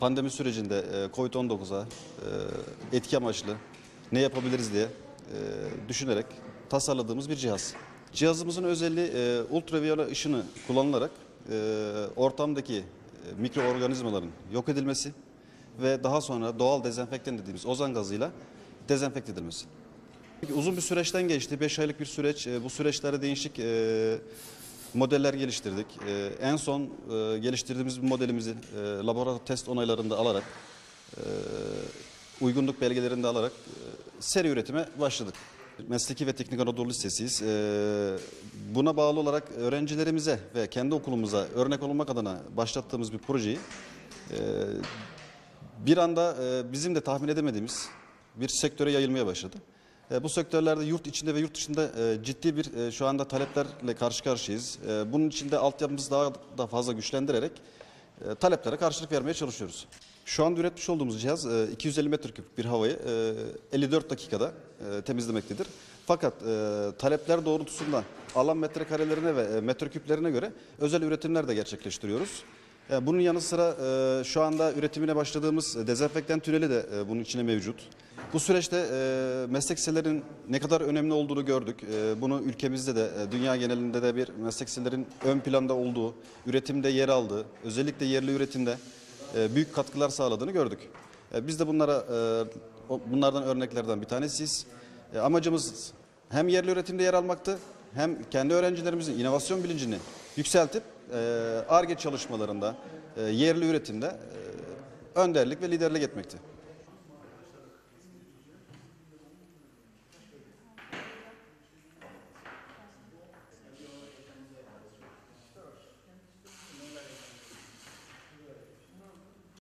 pandemi sürecinde COVID-19'a etki amaçlı ne yapabiliriz diye düşünerek tasarladığımız bir cihaz. Cihazımızın özelliği ultraviyole ışını kullanılarak ortamdaki mikroorganizmaların yok edilmesi ve daha sonra doğal dezenfektan dediğimiz ozon gazıyla dezenfekte edilmesi. Uzun bir süreçten geçti. 5 aylık bir süreç. Bu süreçlerde değişik modeller geliştirdik. En son geliştirdiğimiz bir modelimizi laboratuvar test onaylarında alarak, uygunluk belgelerini de alarak seri üretime başladık. Mesleki ve Teknik Anadolu Lisesi'yiz. Buna bağlı olarak öğrencilerimize ve kendi okulumuza örnek olmak adına başlattığımız bir projeyi bir anda bizim de tahmin edemediğimiz bir sektöre yayılmaya başladı. Bu sektörlerde yurt içinde ve yurt dışında ciddi bir şu anda taleplerle karşı karşıyayız. Bunun için de altyapımızı daha da fazla güçlendirerek taleplere karşılık vermeye çalışıyoruz. Şu anda üretmiş olduğumuz cihaz 250 metreküp bir havayı 54 dakikada temizlemektedir. Fakat talepler doğrultusunda alan metrekarelerine ve metreküplerine göre özel üretimler de gerçekleştiriyoruz. Bunun yanı sıra şu anda üretimine başladığımız dezenfektan tüneli de bunun içine mevcut. Bu süreçte meslek liselerinin ne kadar önemli olduğunu gördük. Bunu ülkemizde de dünya genelinde de bir meslek liselerin ön planda olduğu, üretimde yer aldığı, özellikle yerli üretimde büyük katkılar sağladığını gördük. Biz de bunlardan örneklerden bir tanesiyiz. Amacımız hem yerli üretimde yer almaktı, hem kendi öğrencilerimizin inovasyon bilincini yükseltip Ar-Ge çalışmalarında, yerli üretimde önderlik ve liderlik etmekti.